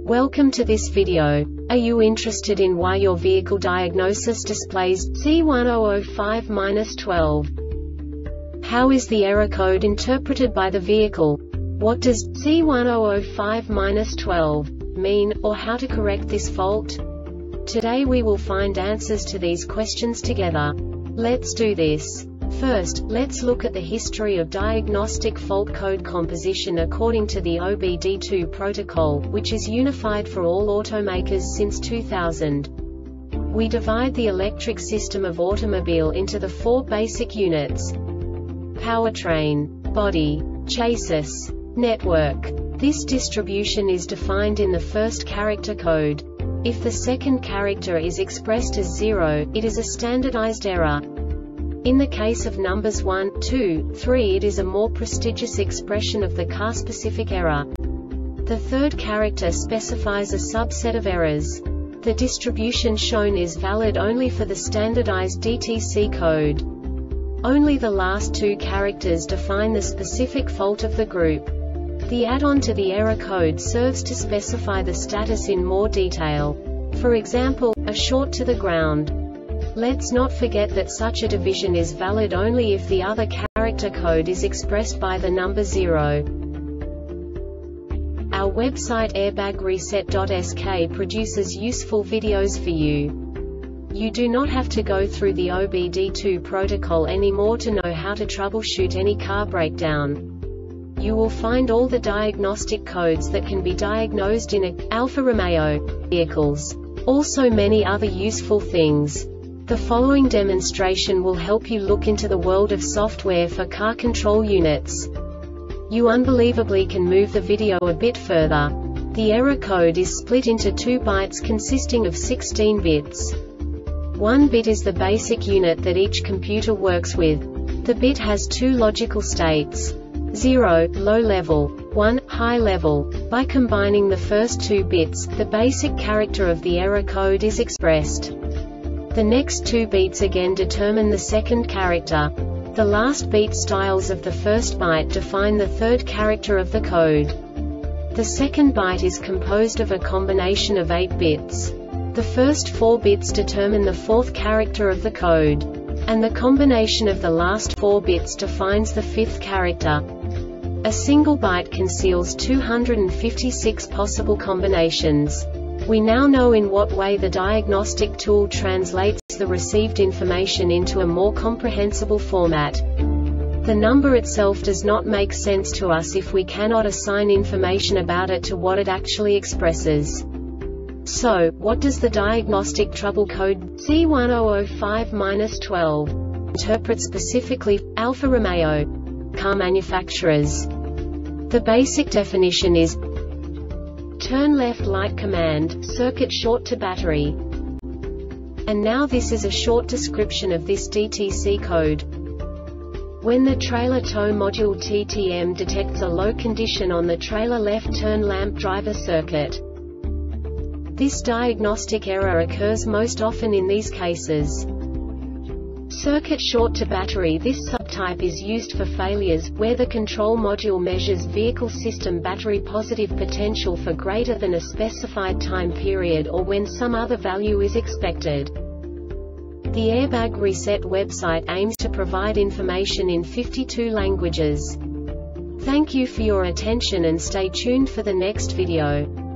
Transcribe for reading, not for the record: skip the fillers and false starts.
Welcome to this video. Are you interested in why your vehicle diagnosis displays C1005-12? How is the error code interpreted by the vehicle? What does C1005-12 mean, or how to correct this fault? Today we will find answers to these questions together. Let's do this. First, let's look at the history of diagnostic fault code composition according to the OBD2 protocol, which is unified for all automakers since 2000. We divide the electric system of automobile into the four basic units: powertrain, body, chassis, network. This distribution is defined in the first character code. If the second character is expressed as 0, it is a standardized error. In the case of numbers 1, 2, 3, it is a more prestigious expression of the car-specific error. The third character specifies a subset of errors. The distribution shown is valid only for the standardized DTC code. Only the last two characters define the specific fault of the group. The add-on to the error code serves to specify the status in more detail. For example, a short to the ground. Let's not forget that such a division is valid only if the other character code is expressed by the number 0. Our website airbagreset.sk produces useful videos for you. You do not have to go through the OBD2 protocol anymore to know how to troubleshoot any car breakdown. You will find all the diagnostic codes that can be diagnosed in Alfa Romeo vehicles. Also many other useful things. The following demonstration will help you look into the world of software for car control units. You unbelievably can move the video a bit further. The error code is split into 2 bytes consisting of 16 bits. 1 bit is the basic unit that each computer works with. The bit has 2 logical states: 0, low level, 1, high level. By combining the first 2 bits, the basic character of the error code is expressed. The next 2 beats again determine the second character. The last beat styles of the first byte define the third character of the code. The second byte is composed of a combination of 8 bits. The first 4 bits determine the fourth character of the code. And the combination of the last 4 bits defines the fifth character. A single byte conceals 256 possible combinations. We now know in what way the diagnostic tool translates the received information into a more comprehensible format. The number itself does not make sense to us if we cannot assign information about it to what it actually expresses. So, what does the diagnostic trouble code C1005-12 interpret specifically for Alfa Romeo car manufacturers? The basic definition is: turn left light command, circuit short to battery. And now this is a short description of this DTC code. When the trailer tow module TTM detects a low condition on the trailer left turn lamp driver circuit. This diagnostic error occurs most often in these cases: circuit short to battery. This subtype is used for failures where the control module measures vehicle system battery positive potential for greater than a specified time period or when some other value is expected. The Airbag Reset website aims to provide information in 52 languages. Thank you for your attention and stay tuned for the next video.